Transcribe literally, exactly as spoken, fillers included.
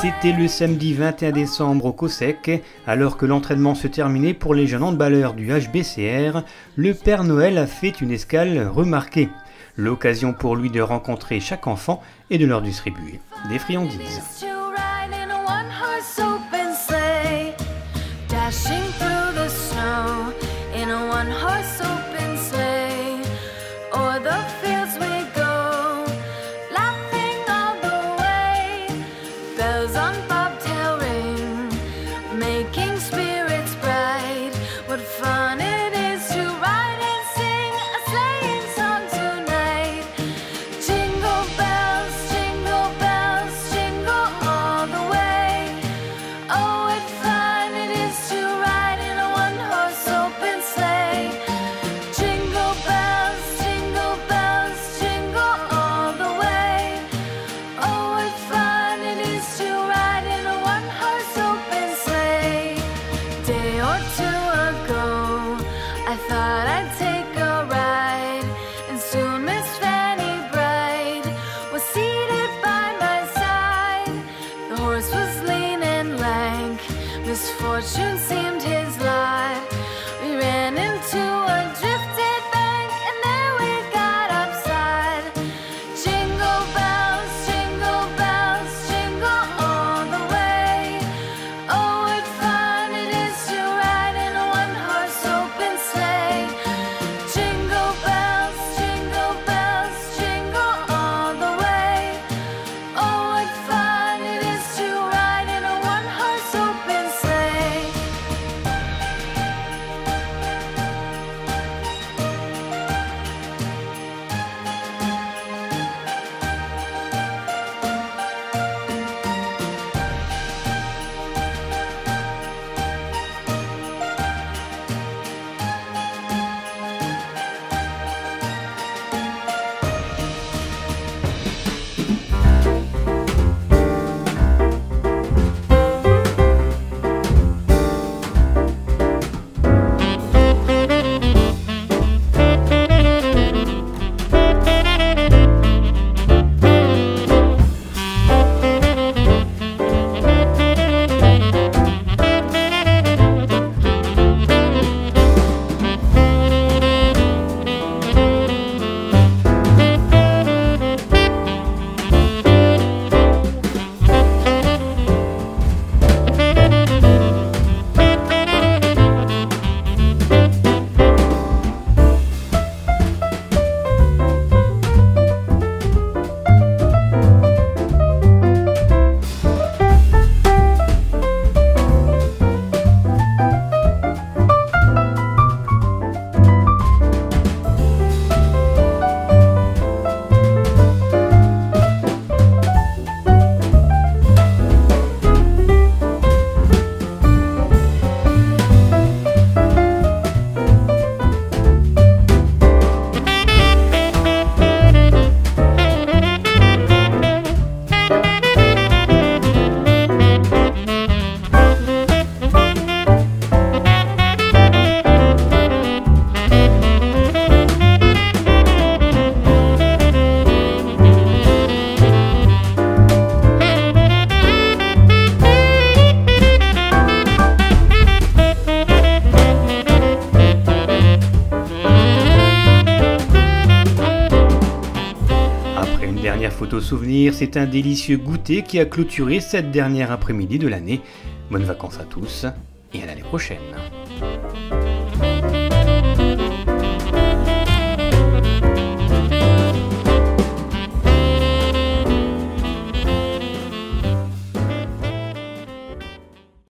C'était le samedi vingt et un décembre au Cossec, alors que l'entraînement se terminait pour les jeunes handballeurs du H B C R, le Père Noël a fait une escale remarquée. L'occasion pour lui de rencontrer chaque enfant et de leur distribuer des friandises. Misfortune seemed his lot. We ran into a drifted bank and there we got upside. Jingle bells, jingle bells, jingle all the way. Oh, what fun it is to ride in a one-horse open sleigh. Jingle bells, jingle bells, jingle all the way. Oh, what fun it is to ride in a one-horse open sleigh. Dernière photo souvenir, c'est un délicieux goûter qui a clôturé cette dernière après-midi de l'année. Bonnes vacances à tous et à l'année prochaine.